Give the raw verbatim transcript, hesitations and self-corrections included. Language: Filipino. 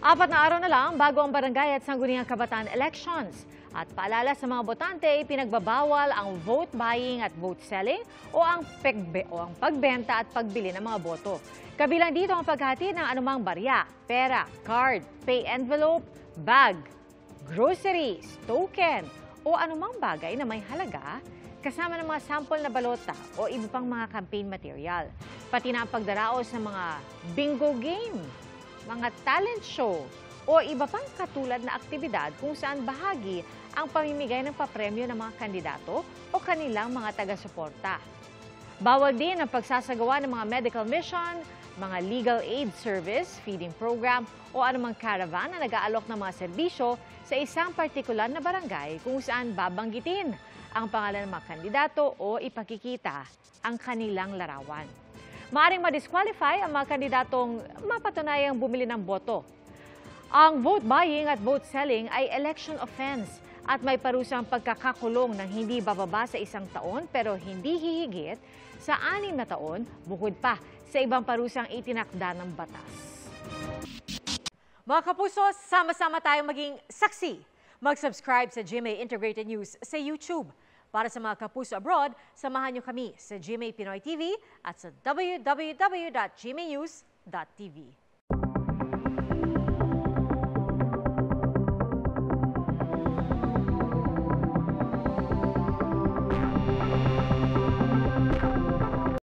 Apat na araw na lang bago ang barangay at sangguniang kabataan elections. At paalala sa mga botante, pinagbabawal ang vote buying at vote selling o ang, pegbe, o ang pagbenta at pagbili ng mga boto. Kabilang dito ang paghatid ng anumang barya, pera, card, pay envelope, bag, groceries, token o anumang bagay na may halaga kasama ng mga sample na balota o iba pang mga campaign material. Pati na ang pagdaraos ng mga bingo game, mga talent show o iba pang katulad na aktibidad kung saan bahagi ang pamimigay ng papremyo ng mga kandidato o kanilang mga taga-suporta. Bawal din ang pagsasagawa ng mga medical mission, mga legal aid service, feeding program o anumang caravan na nag-aalok ng mga serbisyo sa isang partikular na barangay kung saan babanggitin ang pangalan ng mga kandidato o ipakikita ang kanilang larawan. Maaring ma-disqualify ang mga kandidatong mapatunayang bumili ng boto. Ang vote buying at vote selling ay election offense at may parusang pagkakakulong ng hindi bababa sa isang taon pero hindi hihigit sa anim na taon bukod pa sa ibang parusang itinakda ng batas. Mga kapuso, sama-sama tayong maging saksi. Mag-subscribe sa G M A Integrated News sa YouTube. Para sa mga kapuso abroad, samahan niyo kami sa G M A Pinoy T V at sa w w w dot g m a news dot t v.